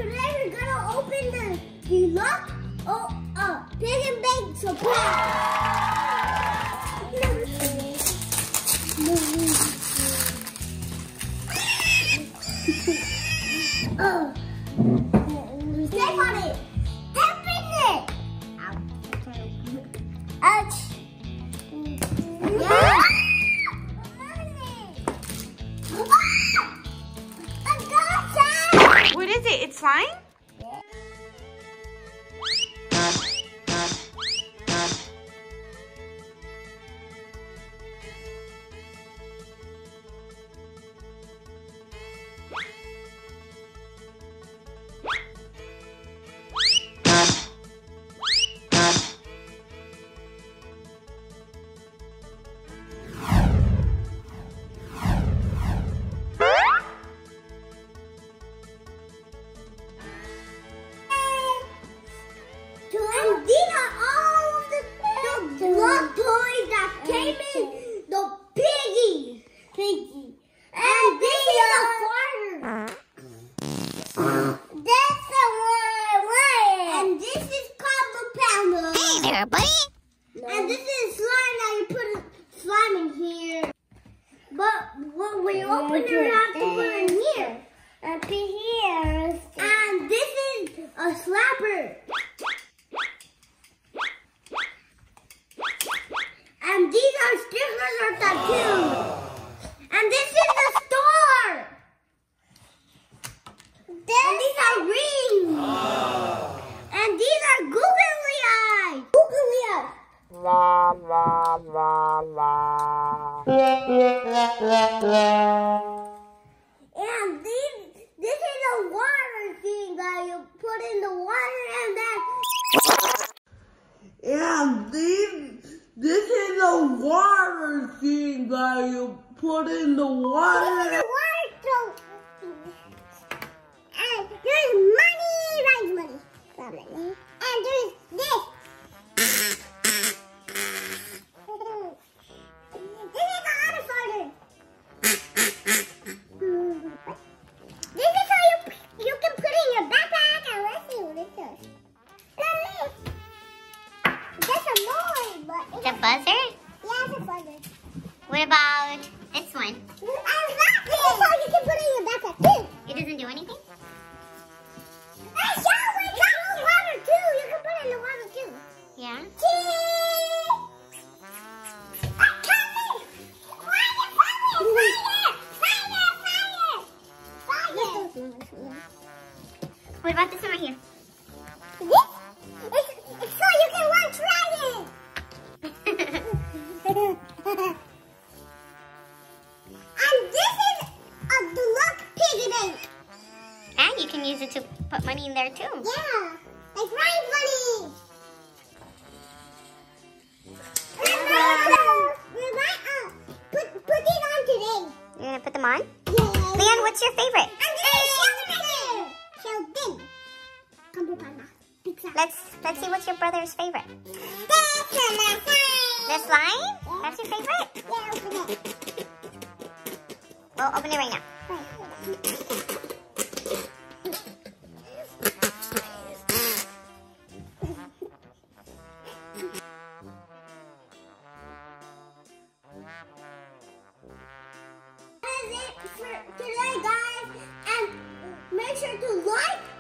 today we're gonna open the Deluxe Piggy Bank Step on it! Step in it! Ouch! Yeah! What is it? It's slime? And these are all of the blood toys that came in the Piggy. And this is the quarter. That's the one. And this is called pounder. Hey there, buddy. And this is slime. Now you put slime in here. But when we open it, we have to put it in here. Up here. And this is a slapper. And these are stickers or tattoos. And this is the store. And these are rings. And these are googly eyes. Googly eyes. And this is a water thing that you put in the water and then. And this is a water thing that you put in the water. This is a water soap. And there's money, rice money. And there's this. This is the other folder. This is how you can put it in your backpack. And let's see what it does. That's a noise, but The buzzer? yeah, it's a buzzer. What about this one? I love it. This is how you can put it in your backpack too. It doesn't do anything? A shower cup of water too. You can put it in the water too. Yeah. What about this one right here? It's so you can launch dragons. And this is a Deluxe Piggy Bank. And you can use it to put money in there too. Yeah, like rice money. Put these on today. You're gonna put them on? Yeah. Leon, what's your favorite? And this is shells right here. Shells big. Let's see what's your brother's favorite. That's my The slime? That's your favorite? Yeah, open it. Well, open it right now. That is it for today, guys. And make sure to like,